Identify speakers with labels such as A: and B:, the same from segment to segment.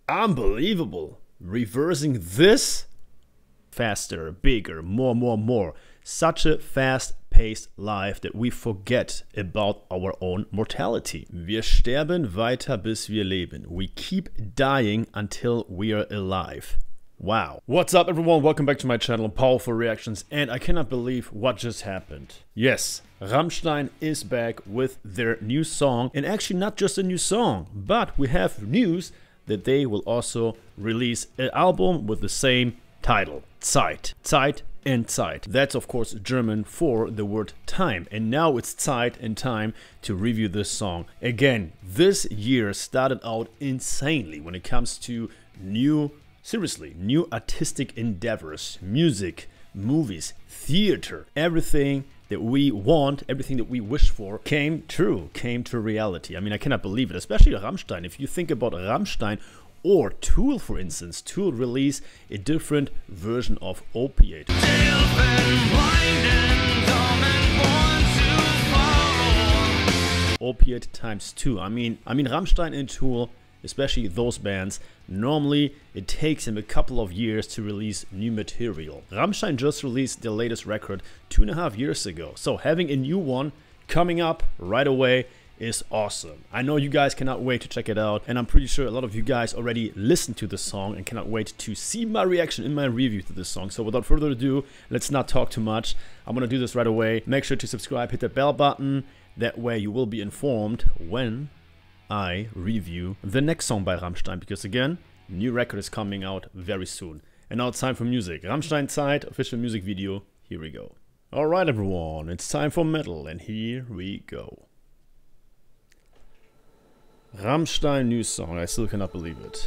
A: Unbelievable. Reversing this? Faster, bigger, more. Such a fast-paced life that we forget about our own mortality. Wir sterben weiter bis wir leben. We keep dying until we are alive. Wow. What's up everyone? Welcome back to my channel, Powerful Reactions, and I cannot believe what just happened. Yes, Rammstein is back with their new song, and actually not just a new song, but we have news that they will also release an album with the same title, Zeit. Zeit and Zeit. That's of course German for the word time, and now it's Zeit and time to review this song. Again, this year started out insanely when it comes to new artistic endeavors, music, movies, theater. Everything that we want, everything that we wish for came true, came to reality. I mean, I cannot believe it, especially Rammstein. If you think about Rammstein or Tool, for instance, Tool released a different version of Opiate. Opiate times 2. I mean Rammstein and Tool, especially those bands, normally it takes them a couple of years to release new material. Rammstein just released their latest record 2.5 years ago, so having a new one coming up right away is awesome. I know you guys cannot wait to check it out, and I'm pretty sure a lot of you guys already listened to the song and cannot wait to see my reaction in my review to this song. So without further ado, let's not talk too much. I'm gonna do this right away. Make sure to subscribe, hit the bell button, that way you will be informed when I review the next song by Rammstein, because again, new record is coming out very soon. And now it's time for music. Rammstein Zeit, official music video. Here we go. Alright everyone, it's time for metal, and here we go. Rammstein new song, I still cannot believe it.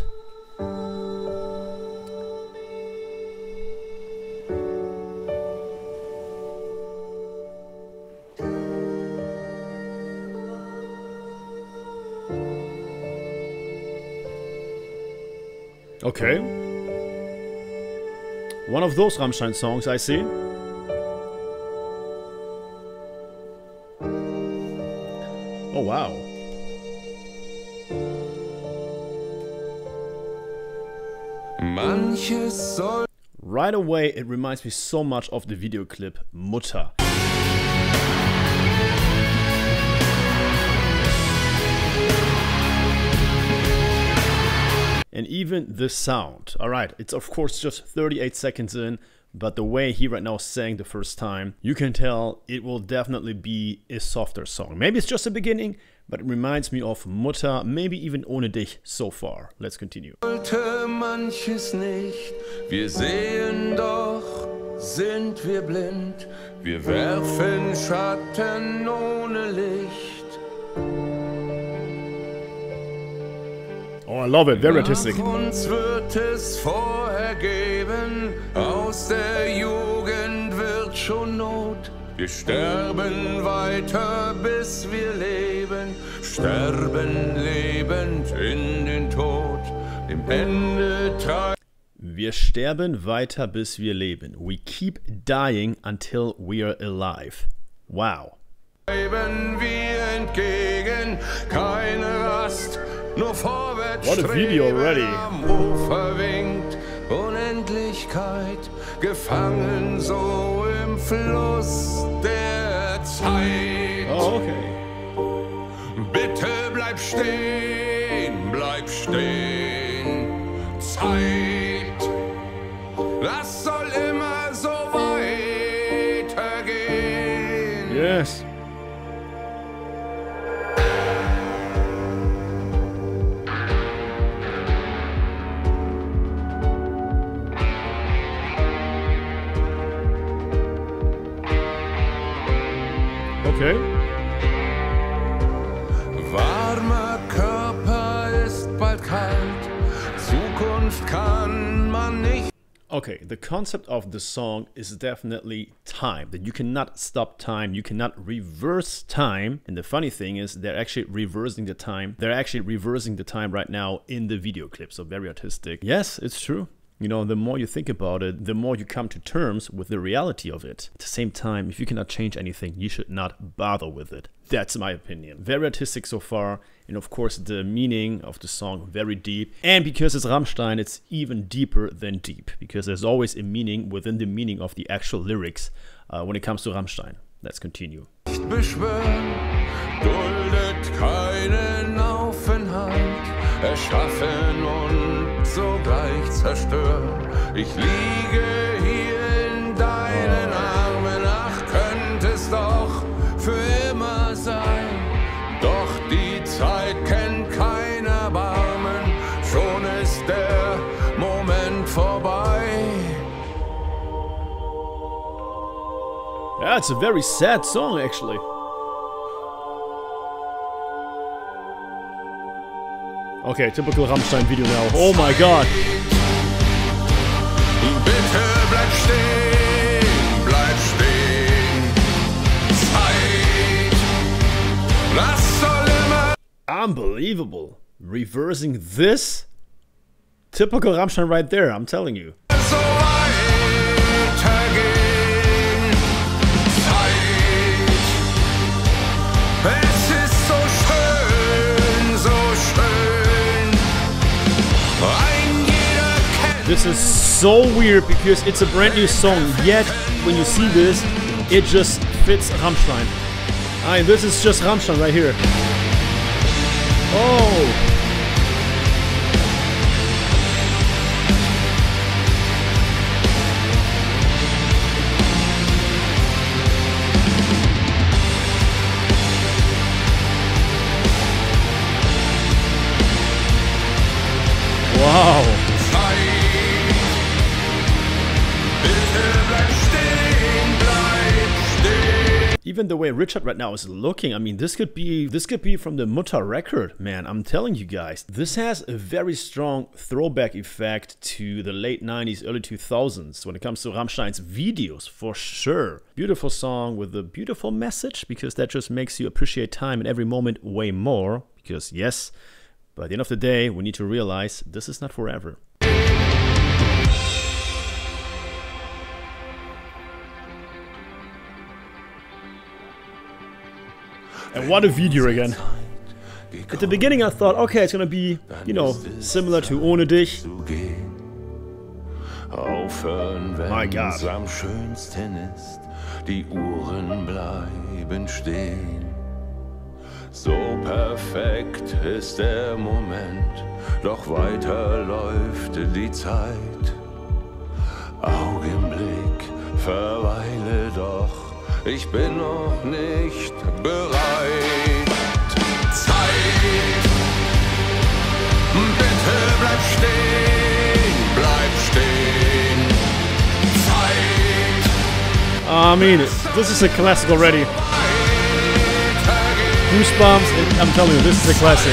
A: Okay. One of those Rammstein songs, I see. Oh wow. Right away, it reminds me so much of the video clip Mutter. And even the sound. Alright, it's of course just 38 seconds in, but the way he right now sang the first time, you can tell it will definitely be a softer song. Maybe it's just the beginning, but it reminds me of Mutter, maybe even Ohne dich so far. Let's continue.
B: Manches nicht, wir sehen doch, sind wir blind, wir werfen Schatten ohne Licht.
A: Oh, I love it, very artistic.
B: Nach uns wird es vorher geben, aus der Jugend wird schon Not. Wir sterben weiter, bis wir leben, sterben lebend in den Tod, dem Ende treibt.
A: Wir sterben weiter, bis wir leben. We keep dying until we are alive. Wow.
B: Leben wir entgegen, keine Rast, nur vorwärts.
A: What a video already.
B: Am Ufer winkt Unendlichkeit, gefangen so im Fluss der Zeit.
A: Oh, okay.
B: Bitte bleib stehen, Zeit. Das soll immer so weitergehen.
A: Yes. Okay.
B: Warmer Körper ist bald kalt, Zukunft kann man nicht.
A: Okay, the concept of the song is definitely time, that you cannot stop time, you cannot reverse time. And the funny thing is they're actually reversing the time. They're actually reversing the time right now in the video clip, so very artistic. Yes, it's true. You know, the more you think about it, the more you come to terms with the reality of it. At the same time, if you cannot change anything, you should not bother with it. That's my opinion. Very artistic so far, and of course the meaning of the song very deep. And because it's Rammstein, it's even deeper than deep, because there's always a meaning within the meaning of the actual lyrics when it comes to Rammstein. Let's continue.
B: Beschwören, duldet keinen Aufenthalt, erschaffen und sogleich zerstören. Ich liege hier in deinen Armen, ach, könnte es doch für immer sein. Doch die Zeit kennt kein Erbarmen, schon ist der Moment vorbei.
A: Yeah, it's a very sad song actually. Okay, typical Rammstein video now. Oh my god.
B: Bitte bleib stehen, Zeit, das soll immer.
A: Unbelievable. Reversing this? Typical Rammstein right there, I'm telling you.
B: So weitergehen, Zeit, es ist so schön, so schön, ein jeder kennt.
A: This is so weird because it's a brand new song, yet when you see this, it just fits Rammstein. I mean, this is just Rammstein right here. Oh! Wow! Even the way Richard right now is looking, I mean, this could be from the Mutter record, man. I'm telling you guys, this has a very strong throwback effect to the late 90s, early 2000s when it comes to Rammstein's videos, for sure. Beautiful song with a beautiful message, because that just makes you appreciate time and every moment way more. Because yes, by the end of the day, we need to realize this is not forever. And what a video again. At the beginning I thought, okay, it's gonna be, you know, similar to Ohne dich.
B: Aufhören,
A: My God.
B: wenn's am schönsten ist, die Uhren bleiben stehen. So perfekt ist der Moment, doch weiter läuft die Zeit. Augenblick, verweile doch. Ich bin noch nicht bereit. Zeit, bitte bleib stehen, Zeit.
A: I mean, this is a classic already. Goosebumps, and I'm telling you, this is a classic.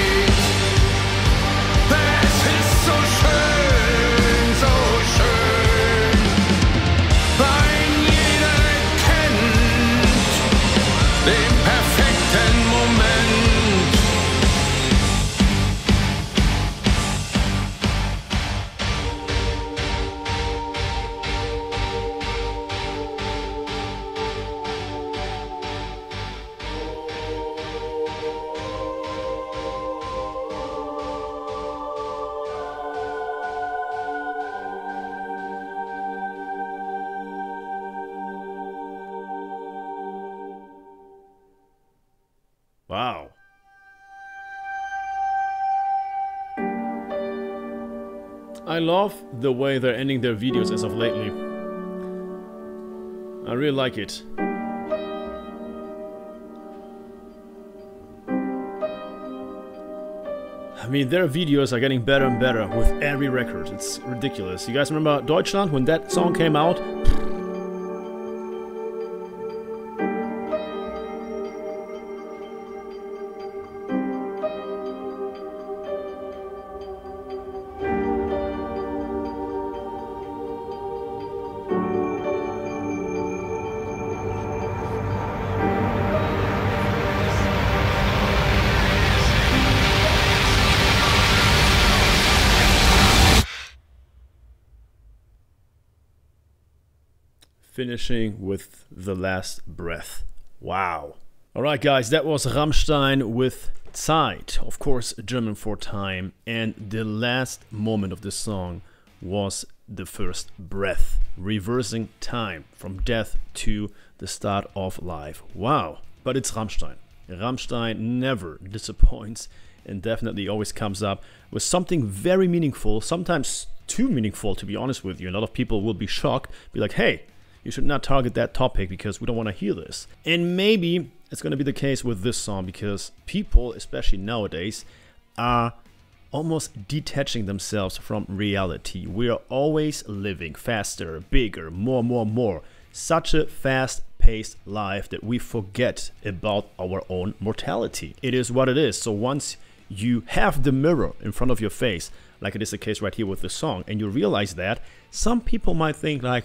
B: Es ist so schön, so schön. Ein jeder kennt den perfekten Moment.
A: Wow. I love the way they're ending their videos as of lately. I really like it. I mean, their videos are getting better and better with every record. It's ridiculous. You guys remember Deutschland when that song came out? finishing with the last breath. Wow. Alright guys, that was Rammstein with Zeit, of course German for time, and the last moment of the song was the first breath, reversing time from death to the start of life. Wow, but it's Rammstein. Rammstein never disappoints and definitely always comes up with something very meaningful, sometimes too meaningful to be honest with you. A lot of people will be shocked, be like, hey, you should not target that topic because we don't want to hear this. And maybe it's going to be the case with this song because people, especially nowadays, are almost detaching themselves from reality. We are always living faster, bigger, more. Such a fast-paced life that we forget about our own mortality. It is what it is. So once you have the mirror in front of your face, like it is the case right here with the song, and you realize that, some people might think like,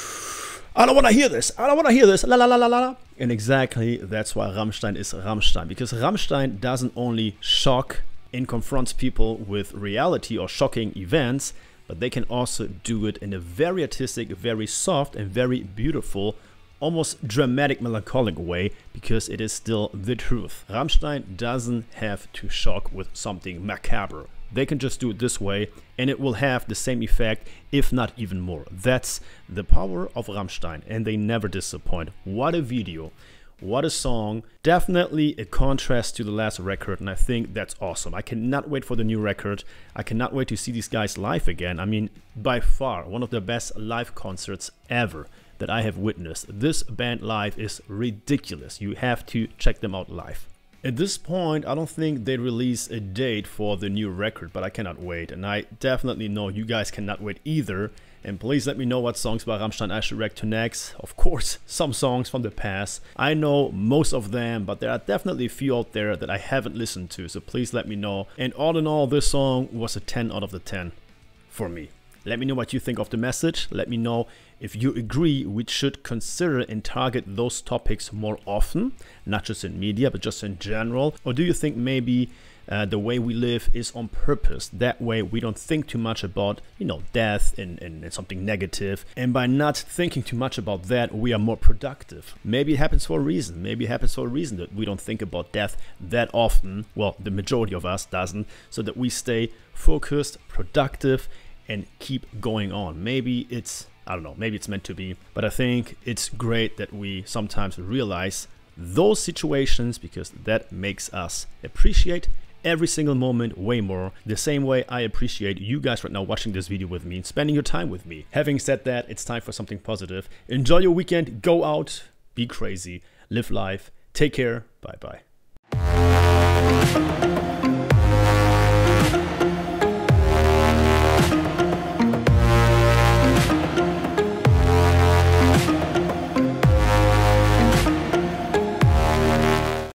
A: I don't want to hear this, la la la la la. And exactly that's why Rammstein is Rammstein, because Rammstein doesn't only shock and confronts people with reality or shocking events, but they can also do it in a very artistic, very soft and very beautiful, almost dramatic, melancholic way, because it is still the truth. Rammstein doesn't have to shock with something macabre. They can just do it this way and it will have the same effect, if not even more. That's the power of Rammstein, and they never disappoint. What a video, what a song. Definitely a contrast to the last record, and I think that's awesome. I cannot wait for the new record. I cannot wait to see these guys live again. I mean, by far one of the best live concerts ever that I have witnessed. This band live is ridiculous. You have to check them out live. At this point, I don't think they release a date for the new record, but I cannot wait, and I definitely know you guys cannot wait either. And please let me know what songs by Rammstein I should react to next. Of course, some songs from the past. I know most of them, but there are definitely a few out there that I haven't listened to, so please let me know. And all in all, this song was a 10 out of the 10 for me. Let me know what you think of the message. Let me know if you agree we should consider and target those topics more often, not just in media, but just in general. Or do you think maybe the way we live is on purpose? That way we don't think too much about, death and something negative. And by not thinking too much about that, we are more productive. Maybe it happens for a reason. Maybe it happens for a reason that we don't think about death that often. Well, the majority of us doesn't, so that we stay focused, productive, and keep going on. Maybe it's, I don't know, maybe it's meant to be, but I think it's great that we sometimes realize those situations, because that makes us appreciate every single moment way more, the same way I appreciate you guys right now watching this video with me and spending your time with me. Having said that, it's time for something positive. Enjoy your weekend, go out, be crazy, live life, take care, bye bye.